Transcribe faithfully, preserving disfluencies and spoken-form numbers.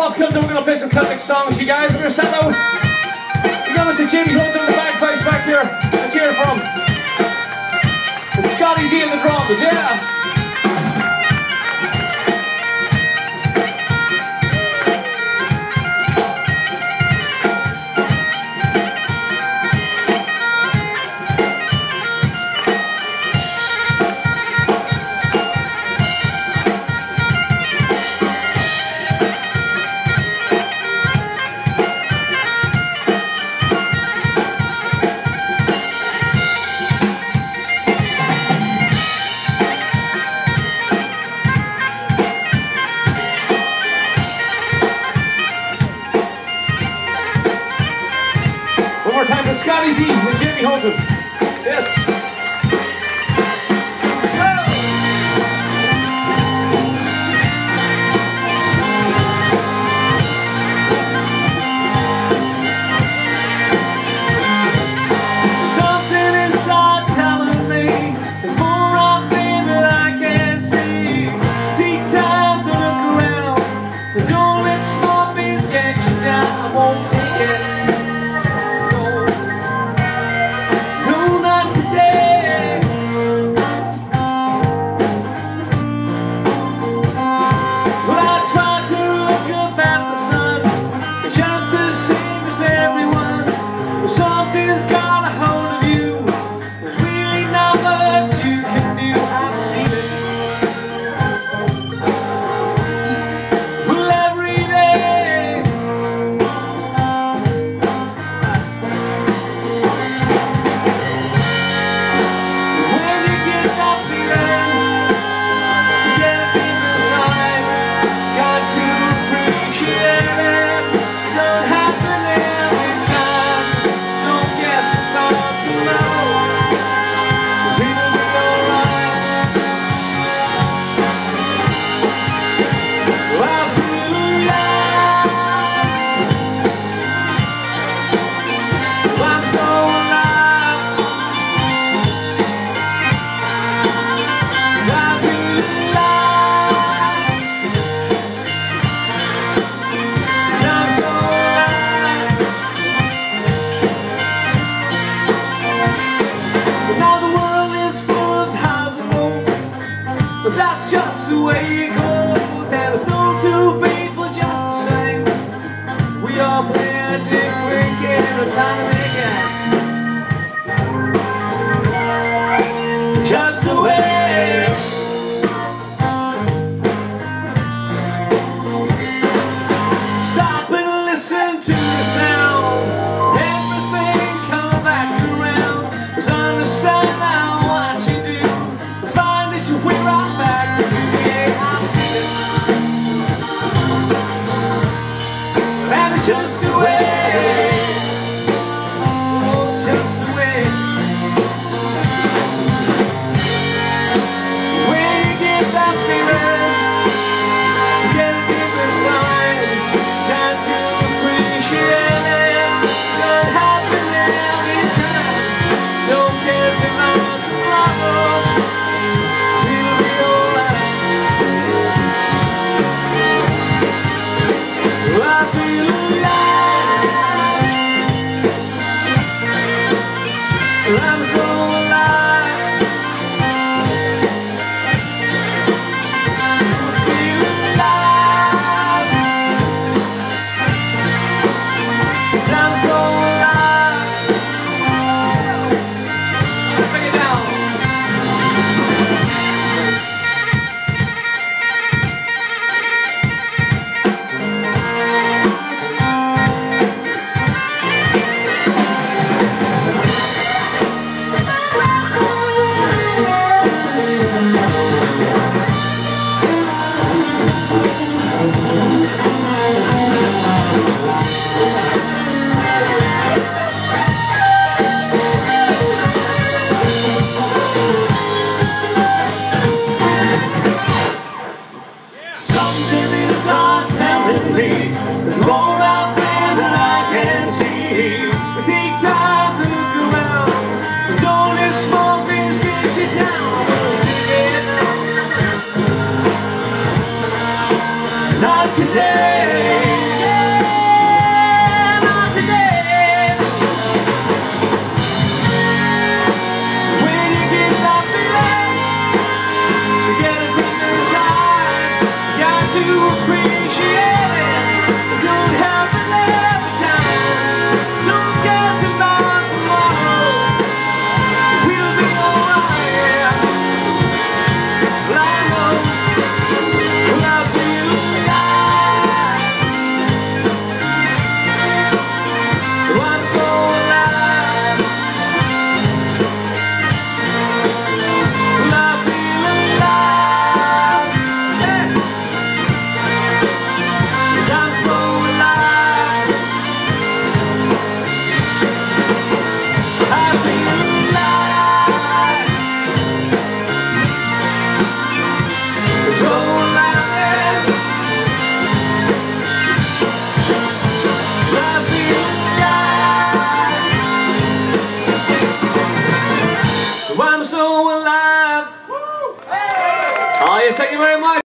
all filmed and we're going to play some Celtic songs. You guys, we're going to set out. We're going to Jimmy Houghton in the bagpipes back here. Let's hear it from. It's Scotty D in the drums, yeah. One more time for Scotty Z and Jimmy Houghton. Yes. Something's got a hold of you. There's really not much you can do. I've seen it. Well, every day. When you get that feeling, you get a bit inside. Got to appreciate it. Don't happen every time. But that's just the way it goes, and it's no two people just the same. We all play a different game of trying to make it just the way. Stop and listen to the sound. Everything come back around. Just understand now what you do. Find it your way right back to you. Yeah, I've seen it. And it's just the way. Oh, it's just the way. When you get that feeling, you get a deep inside. Can't you appreciate it? Don't happen every time. Don't care about tomorrow. I feel alive. I'm so alive. I feel alive. I'm so alive. Bring it down. There's more out there than I can see. Take time to look around. Don't let small things get you down. Not today. I'm so alive. Oh yes, thank you very much.